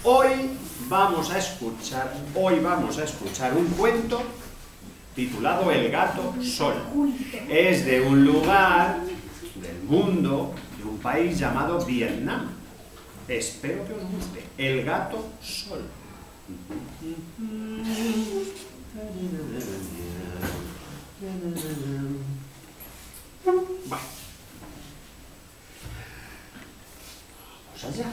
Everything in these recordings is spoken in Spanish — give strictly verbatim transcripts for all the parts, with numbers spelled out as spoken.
Hoy vamos a escuchar, hoy vamos a escuchar un cuento titulado El gato Sol. Es de un lugar del mundo, de un país llamado Vietnam. Espero que os guste. El gato Sol. Bueno. Vamos allá.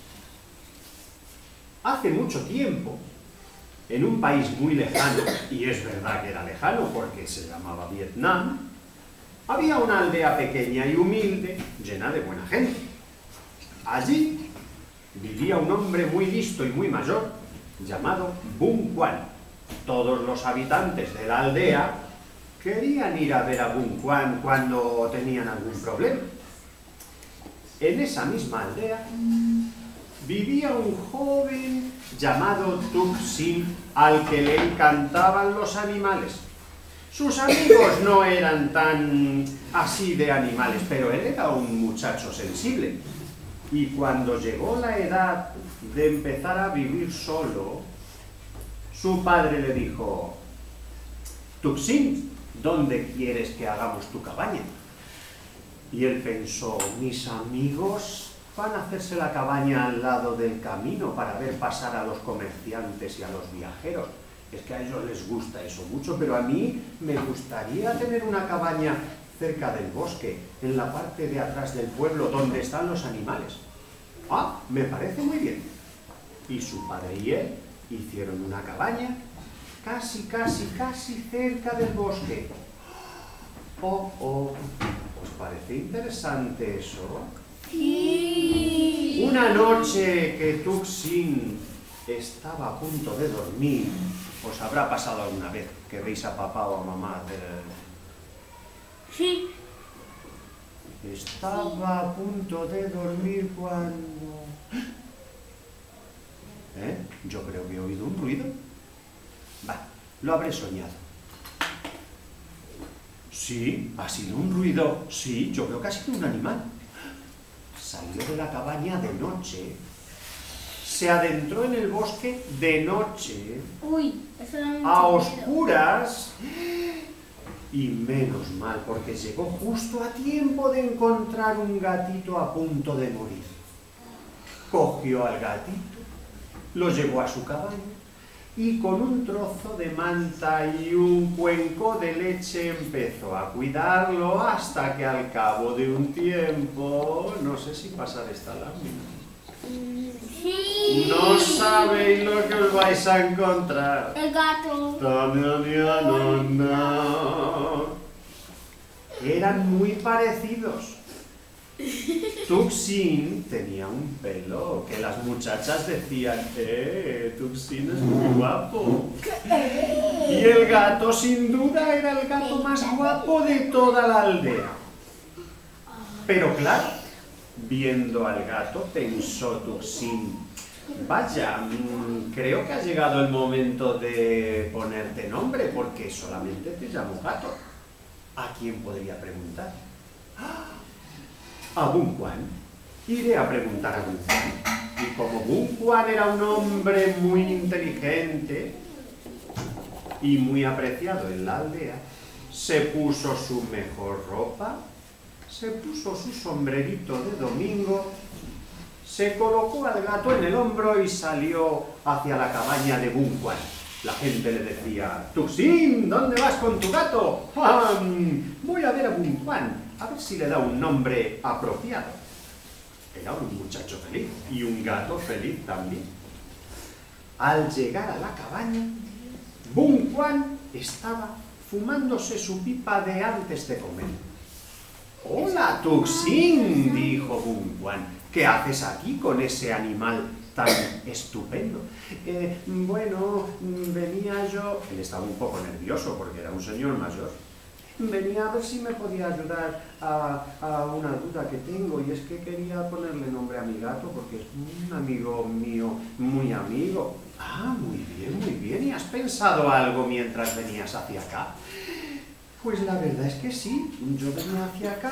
Hace mucho tiempo, en un país muy lejano, y es verdad que era lejano porque se llamaba Vietnam, había una aldea pequeña y humilde, llena de buena gente. Allí vivía un hombre muy listo y muy mayor, llamado Bun Quan. Todos los habitantes de la aldea querían ir a ver a Bun Quan cuando tenían algún problema. En esa misma aldea vivía un joven llamado Tuc Sin, al que le encantaban los animales. Sus amigos no eran tan así de animales, pero él era un muchacho sensible. Y cuando llegó la edad de empezar a vivir solo, su padre le dijo: Tuc Sin, ¿dónde quieres que hagamos tu cabaña? Y él pensó: mis amigos van a hacerse la cabaña al lado del camino para ver pasar a los comerciantes y a los viajeros. Es que a ellos les gusta eso mucho, pero a mí me gustaría tener una cabaña cerca del bosque, en la parte de atrás del pueblo, donde están los animales. Ah, me parece muy bien. Y su padre y él hicieron una cabaña casi, casi, casi cerca del bosque. Oh, oh, ¿os parece interesante eso? Sí. Una noche que Tuc Sin estaba a punto de dormir, os habrá pasado alguna vez que veis a papá o a mamá hacer... Sí. Estaba a punto de dormir cuando... ¿Eh? Yo creo que he oído un ruido. Va, lo habré soñado. Sí, ha sido un ruido. Sí, yo creo que ha sido un animal. Salió de la cabaña de noche, se adentró en el bosque de noche, Uy, eso da mucho a miedo. oscuras, y menos mal, porque llegó justo a tiempo de encontrar un gatito a punto de morir. Cogió al gatito, lo llevó a su cabaña, y con un trozo de manta y un cuenco de leche empezó a cuidarlo hasta que al cabo de un tiempo, no sé si pasar esta lámina. Sí. No sabéis lo que os vais a encontrar. El gato. Eran muy parecidos. Tuc Sin tenía un pelo que las muchachas decían: ¡eh, Tuc Sin es muy guapo! Y el gato, sin duda, era el gato más guapo de toda la aldea. Pero claro, viendo al gato, pensó Tuc Sin: vaya, mmm, creo que ha llegado el momento de ponerte nombre, porque solamente te llamo gato. ¿A quién podría preguntar? A Bun Quan. Iré a preguntar a Bun Quan. Y como Bun Quan era un hombre muy inteligente y muy apreciado en la aldea, se puso su mejor ropa, se puso su sombrerito de domingo, se colocó al gato en el hombro y salió hacia la cabaña de Bun Quan. La gente le decía: Tuc Sin, ¿dónde vas con tu gato? ¡Ah, voy a ver a Bun Quan, a ver si le da un nombre apropiado. Era un muchacho feliz y un gato feliz también. Al llegar a la cabaña, Bun Quan estaba fumándose su pipa de antes de comer. «Hola, Tuc Sin», dijo Bun Quan, «¿qué haces aquí con ese animal tan estupendo?» Eh, bueno, venía yo... Él estaba un poco nervioso porque era un señor mayor. Venía a ver si me podía ayudar a, a una duda que tengo, y es que quería ponerle nombre a mi gato porque es un amigo mío, muy amigo. Ah, muy bien, muy bien. ¿Y has pensado algo mientras venías hacia acá? Pues la verdad es que sí. Yo venía hacia acá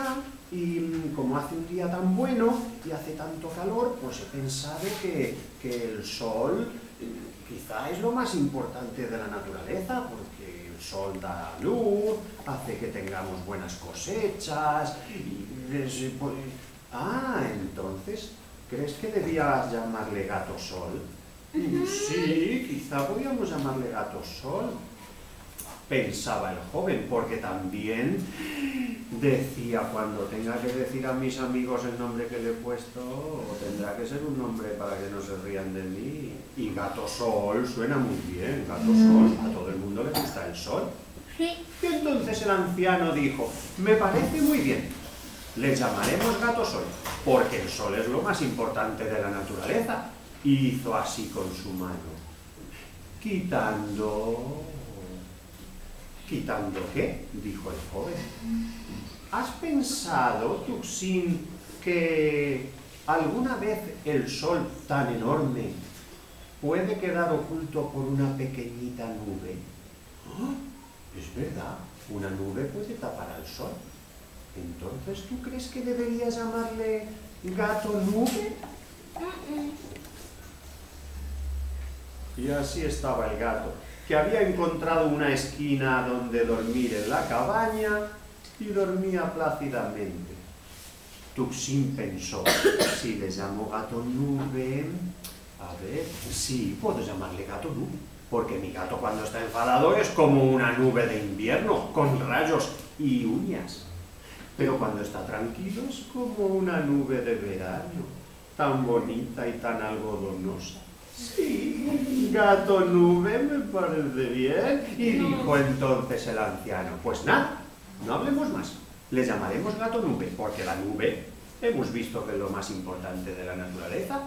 y como hace un día tan bueno y hace tanto calor, pues he pensado que, que el sol quizá es lo más importante de la naturaleza, porque el sol da luz, hace que tengamos buenas cosechas, y, y, pues, ah, entonces, ¿crees que debías llamarle gato sol? Sí, quizá podíamos llamarle gato sol, pensaba el joven, porque también decía, cuando tenga que decir a mis amigos el nombre que le he puesto, tendrá que ser un nombre para que no se rían de mí. Y gato sol suena muy bien, gato sol, a todo el mundo le gusta el sol. Sí. Y entonces el anciano dijo, me parece muy bien, le llamaremos gato sol, porque el sol es lo más importante de la naturaleza. Y hizo así con su mano, quitando... ¿Quitando qué?, dijo el joven. ¿Has pensado, Tuxín, que alguna vez el sol tan enorme puede quedar oculto por una pequeñita nube? ¡Oh! Es verdad, una nube puede tapar al sol. Entonces, ¿tú crees que deberías llamarle gato nube? Y así estaba el gato, que había encontrado una esquina donde dormir en la cabaña y dormía plácidamente. Tuxín pensó, si le llamo gato nube, a ver, sí, puedo llamarle gato nube, porque mi gato cuando está enfadado es como una nube de invierno, con rayos y uñas. Pero cuando está tranquilo es como una nube de verano, tan bonita y tan algodonosa. Sí, gato nube me parece bien. Y dijo entonces el anciano, pues nada, no hablemos más. Le llamaremos gato nube, porque la nube hemos visto que es lo más importante de la naturaleza.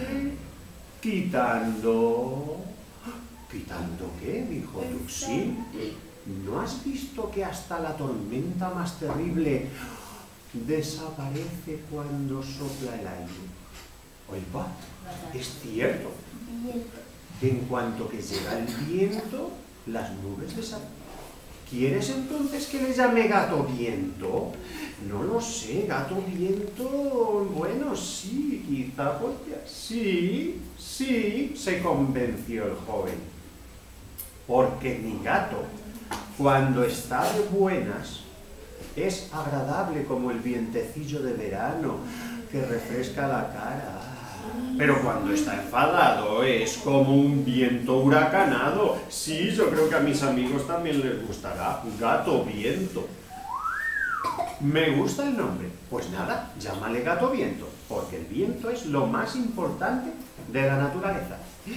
Quitando... ¿Quitando qué?, dijo Tuxín. ¿No has visto que hasta la tormenta más terrible desaparece cuando sopla el aire? Oiga, es cierto. En cuanto que llega el viento, las nubes desaparecen. ¿Quieres entonces que le llame gato viento? No lo sé, gato viento, bueno, sí, quizá porque... Sí, sí, se convenció el joven. Porque mi gato, cuando está de buenas, es agradable como el vientecillo de verano que refresca la cara. Pero cuando está enfadado es como un viento huracanado. Sí, yo creo que a mis amigos también les gustará. Gato viento. Me gusta el nombre. Pues nada, llámale gato viento, porque el viento es lo más importante de la naturaleza.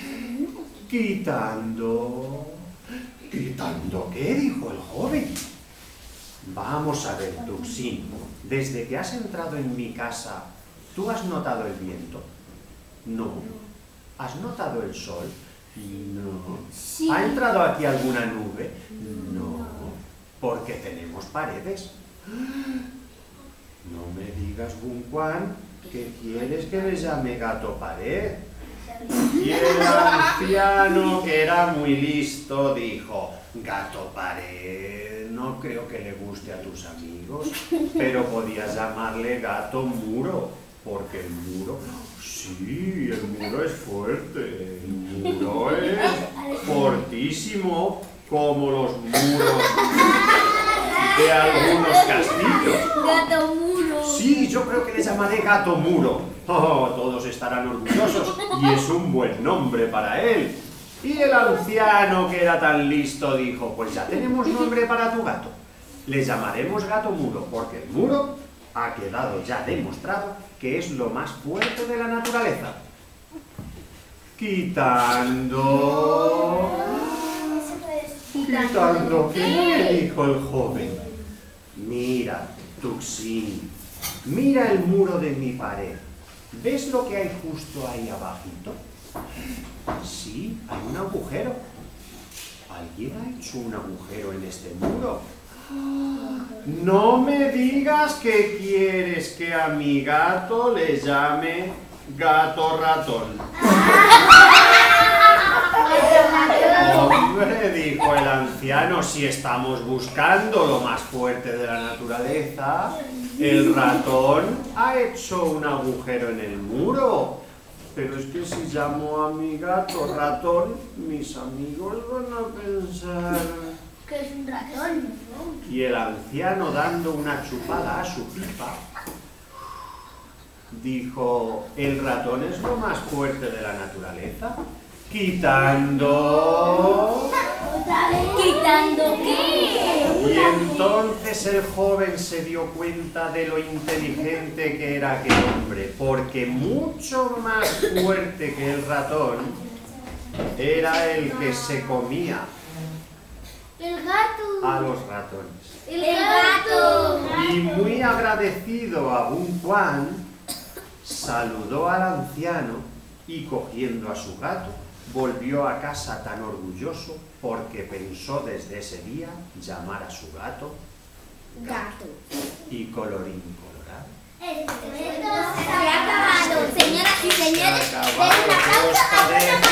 Quitando... ¿Quitando qué?, dijo el joven. Vamos a ver, Tuxín, desde que has entrado en mi casa, ¿tú has notado el viento? No. ¿Has notado el sol? No. Sí. ¿Ha entrado aquí alguna nube? No. Porque tenemos paredes. No me digas, Guncuán, que quieres que le llame gato pared. Y el anciano, que era muy listo, dijo, gato pared, no creo que le guste a tus amigos, pero podías llamarle gato muro, porque el muro... Sí, el muro es fuerte, el muro es fortísimo, como los muros de algunos castillos. Gato muro. Sí, yo creo que le llamaré gato muro. Oh, todos estarán orgullosos y es un buen nombre para él. Y el anciano, que era tan listo, dijo, pues ya tenemos nombre para tu gato. Le llamaremos gato muro, porque el muro ha quedado ya demostrado que es lo más fuerte de la naturaleza. Quitando... ¿Quitando qué?, dijo el joven. Mira, Tuxín, mira el muro de mi pared. ¿Ves lo que hay justo ahí abajito? Sí, hay un agujero. ¿Alguien ha hecho un agujero en este muro? No me digas que quieres que a mi gato le llame gato ratón. Hombre, dijo el anciano, si estamos buscando lo más fuerte de la naturaleza, El ratón ha hecho un agujero en el muro. Pero es que si llamo a mi gato ratón, mis amigos van a pensar que es un ratón. Y el anciano, dando una chupada a su pipa, dijo: el ratón es lo más fuerte de la naturaleza, quitando... ¿Quitando qué? Y entonces el joven se dio cuenta de lo inteligente que era aquel hombre, porque mucho más fuerte que el ratón era el que se comía El gato. a los ratones. El gato. Y muy agradecido a Bun Quan, saludó al anciano y, cogiendo a su gato, volvió a casa tan orgulloso porque pensó desde ese día llamar a su gato Gato. y colorín colorado. Se ha acabado, señoras y señores. Se ha acabado, Den un aplauso a Costa de